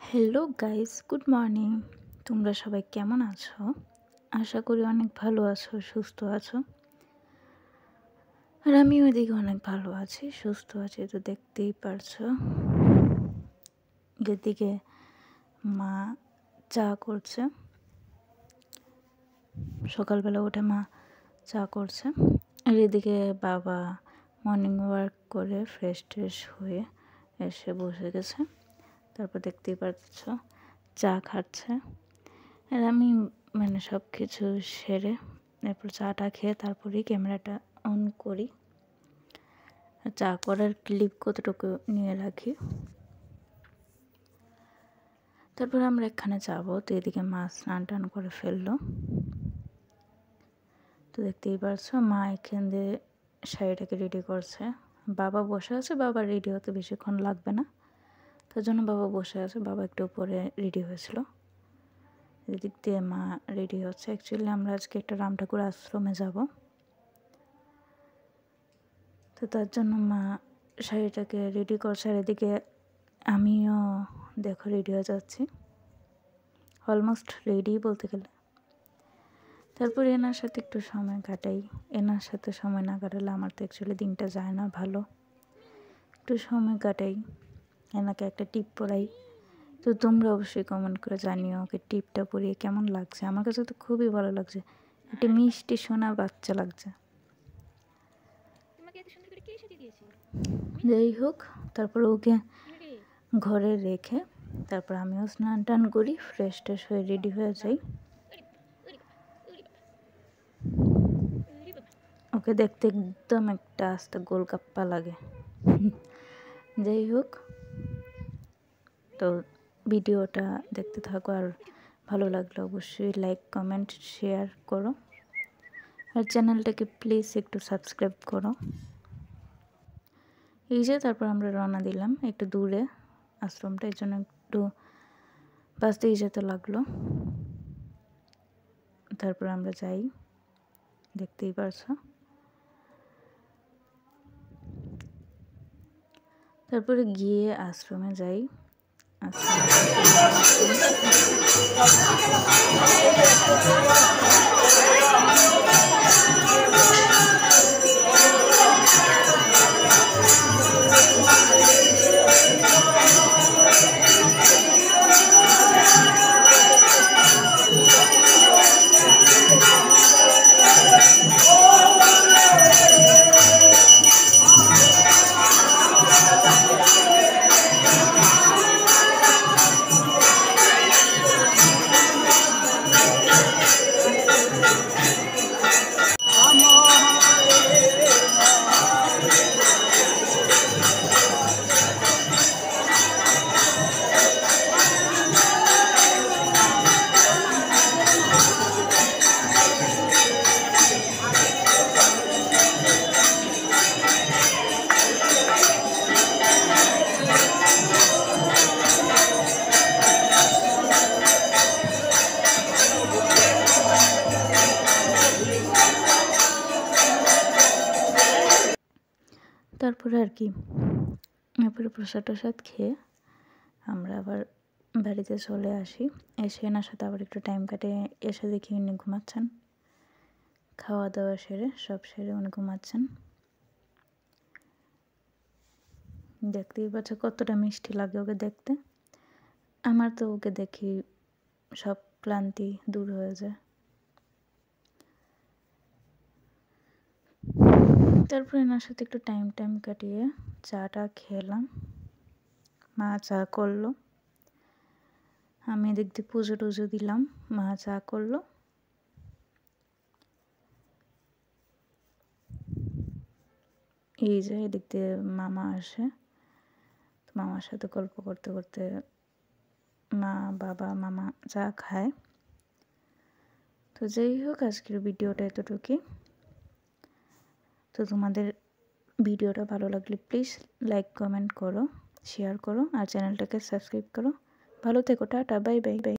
Hello guys, good morning. তোমরা সবাই কেমন আছো? আশা করি অনেক ভালো আছো, সুস্থ আছো। আর আমি ওইদিকে অনেক ভালো আছি, সুস্থ আছি। তো দেখতেই পারছো যেদিকে মা চা করছে, সকালবেলা উঠে মা চা করছে। আর এদিকে বাবা মর্নিং ওয়াক করে ফ্রেশ হয়ে এসে বসে গেছে। তারপর দেখতেই পাচ্ছ চা খাচ্ছে। আর আমি সব কিছু সেরে এরপর চাটা খেয়ে তারপরেই ক্যামেরাটা অন করি। চা করার ক্লিপ কতটুকু নিয়ে রাখি। তারপর আমরা এখানে যাবো। তো এদিকে মা স্নান টান করে ফেললো। তো দেখতেই পারছো মা এখান দিয়ে শাড়িটাকে রেডি করছে। বাবা বসে আছে, বাবা রেডি হতে বেশিক্ষণ লাগবে না, তার জন্য বাবা বসে আছে। বাবা একটু পরে রেডি হয়েছিল। এদিক দিয়ে মা রেডি হচ্ছে। অ্যাকচুয়ালি আমরা আজকে একটা রাম ঠাকুর আশ্রমে যাব। তো তার জন্য মা শাড়িটাকে রেডি করছে। আর এদিকে আমিও দেখো রেডি হয়ে যাচ্ছি, অলমোস্ট রেডি বলতে গেলে। তারপর এনার সাথে একটু সময় কাটাই। এনার সাথে সময় না কাটালে আমার তো অ্যাকচুয়ালি দিনটা যায় না ভালো। একটু সময় কাটাই, এনাকে একটা টিপ পরাই। তো তোমরা অবশ্যই কমেন্ট করে জানিও ওকে টিপটা পরিয়ে কেমন লাগছে। আমার কাছে তো খুবই ভালো লাগছে, একটা মিষ্টি সোনা বাচ্চা লাগছে। যাই হোক, তারপর ওকে ঘরে রেখে তারপর আমিও স্নান টান করি, ফ্রেশ হয়ে রেডি হয়ে যাই। ওকে দেখতে একদম একটা আস্তে গোলগাপ্পা লাগে। যাই হোক, তো ভিডিওটা দেখতে থাকো। আর ভালো লাগলে অবশ্যই লাইক কমেন্ট শেয়ার করো। আর চ্যানেলটাকে প্লিজ একটু সাবস্ক্রাইব করো। এই যে তারপর আমরা রওনা দিলাম একটু দূরে আশ্রমটা, এই জন্য একটু বাস দিয়ে যেতে লাগলো। তারপর আমরা যাই, দেখতেই পারছো। তারপরে গিয়ে আশ্রমে যাই। তারপরে আর কি, এরপরে প্রসাদ টসাদ খেয়ে আমরা আবার বাড়িতে চলে আসি। এসে এনার সাথে আবার একটু টাইম কাটে। এসে দেখি উনি ঘুমাচ্ছেন, খাওয়া দাওয়া সেরে সব সেরে উনি ঘুমাচ্ছেন। দেখতেই পাচ্ছ কতটা মিষ্টি লাগে ওকে দেখতে। আমার তো ওকে দেখি সব ক্লান্তি দূর হয়ে যায়। তারপর এনার সাথে একটু টাইম কাটিয়ে চাটা খেলাম। মা চা করলো, আমি এদিক দিয়ে পুজো টুজো দিলাম, মা চা করলো। এই যে এদিক দিয়ে মামা আসে, মামার সাথে গল্প করতে করতে মা বাবা মামা চা খায়। তো যাই হোক, আজকের ভিডিওটা এতটুকুই। তো তোমাদের ভিডিওটা ভালো লাগলে প্লিজ লাইক কমেন্ট করো, শেয়ার করো, আর চ্যানেলটাকে সাবস্ক্রাইব করো। ভালো থেকো, টাটা, বাই বাই বাই।